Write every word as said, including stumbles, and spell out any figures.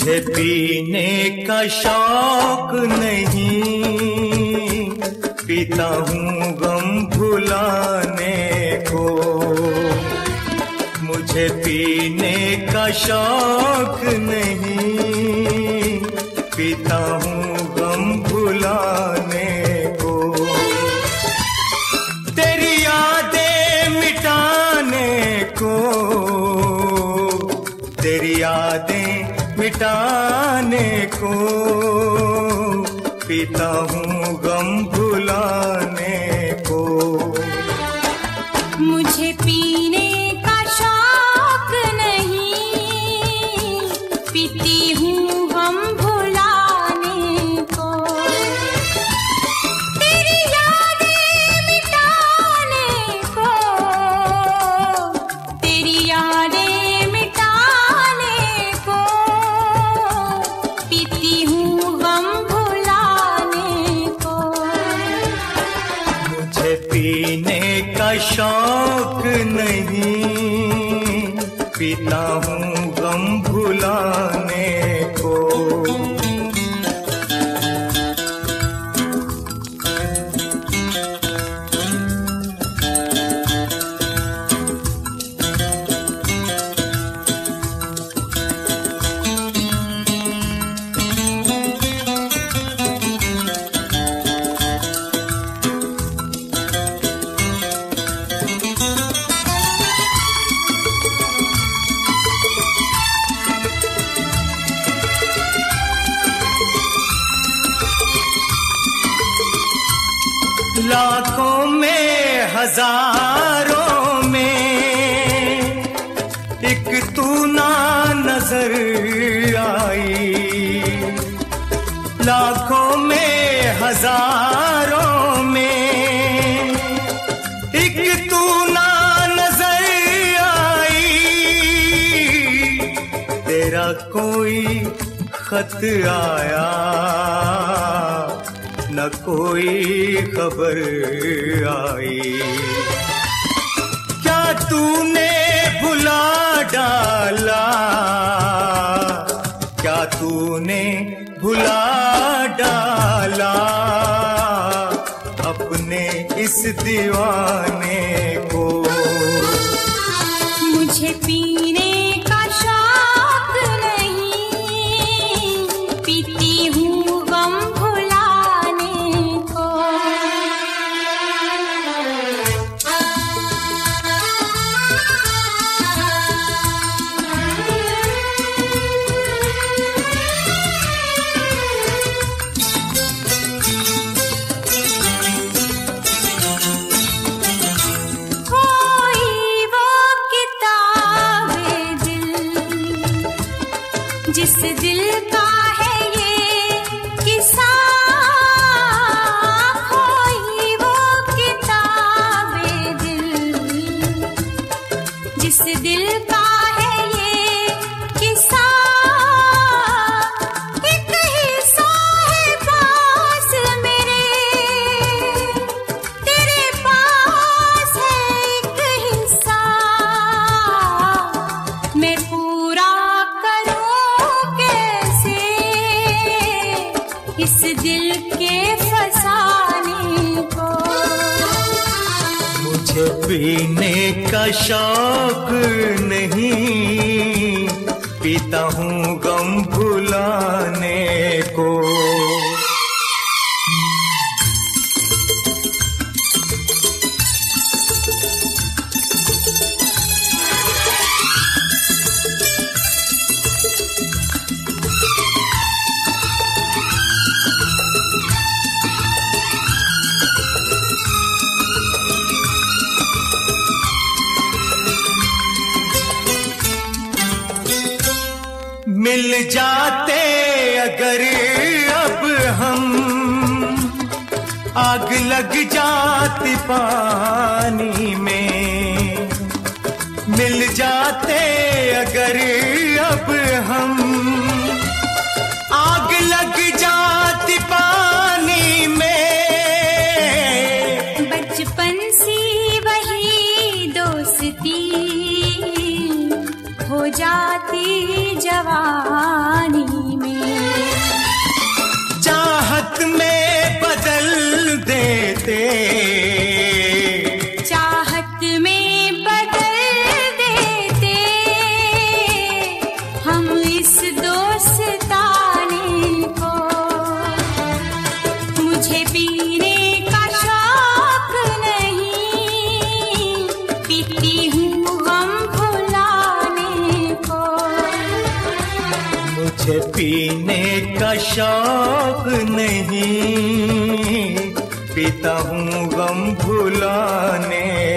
मुझे पीने का शौक नहीं, पीता हूँ गम भुलाने को। मुझे पीने का शौक नहीं, पीता हूँ गम भुलाने को। तेरी यादें मिटाने को, तेरी यादें मिटाने को, पीता हूँ गम भुलाने को। मुझे पीने का शौक नहीं, पीती हूँ गम भुलाने को। तेरी यादें मिटाने को, तेरी यादें मिटाने को, पीती हूँ गम भुलाने को। मुझे पीने का शौक नहीं, पीता हूँ गम भुलाने को। लाखों में हजारों में एक तू ना नजर आई। लाखों में हजारों में एक तू ना नजर आई। तेरा कोई खत आया न कोई खबर आई। क्या तूने भुला डाला, क्या तूने भुला डाला अपने इस दीवाने को। मुझे पीने का शौक नहीं, पीती हूँ गम भुलाने को। कोई वो किताब दिल, जिस दिल का है ये किस्सा। कोई वो किताब दिल, जिस दिल का है ये किस्सा। एक हिस्सा है पास मेरे, तेरे पास है एक हिस्सा। मैं पूरा करूं कैसे इस दिल के फसाने को। मुझे पीने का शौक नहीं, पीता हूँ गम भुलाने को। मिल जाते अगर अब हम, आग लग जाती पानी में। मिल जाते अगर अब हम, आग लग जाती पानी में। बचपन सी वही दोस्ती हो जाती जवानी में। चाहत में बदल देते, चाहत में बदल देते हम इस दोस्ताने को। मुझे पीने का शौक नहीं, पीती हूँ गम भुलाने को। मुझे पीने का शौक नहीं, पीता हूँ गम भुलाने